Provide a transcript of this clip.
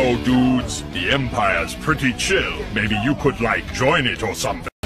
know, dudes, the Empire's pretty chill. Maybe you could, like, join it or something.